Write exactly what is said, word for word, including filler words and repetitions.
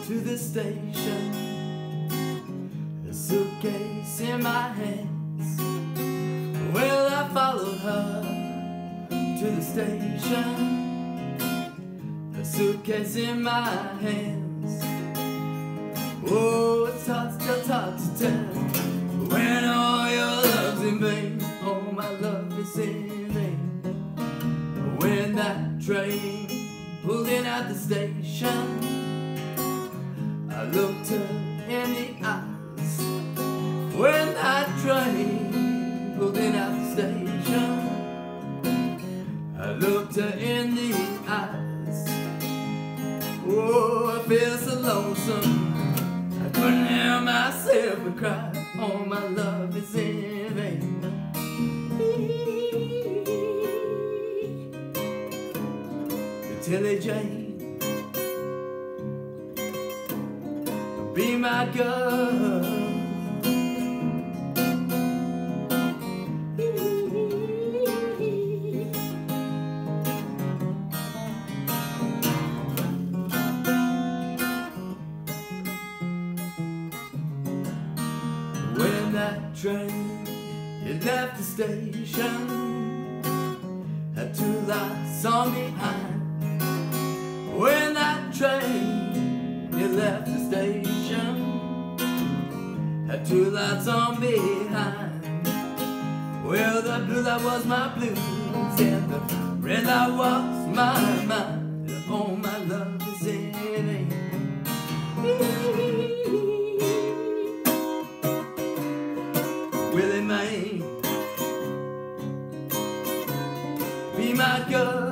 to the station, a suitcase in my hands. Well, I followed her to the station, a suitcase in my hands. Oh, it's hard, still hard to tell when all your love's in vain. Oh, my love is in vain. When that train pulled in at the station, I looked her in the eyes. When that train pulled in at the station, I looked her in the eyes. Oh, I feel so lonesome, I couldn't hear myself but cry. Oh, my love is in vain. Tilly Jane, be my girl. When that train, it left the station, had two lights on behind. When that train, it left the station, had two lights on behind. Well, the blue light was my blues, and the red light was my mind. Oh, my love is in vain. Willie Mae, be my girl.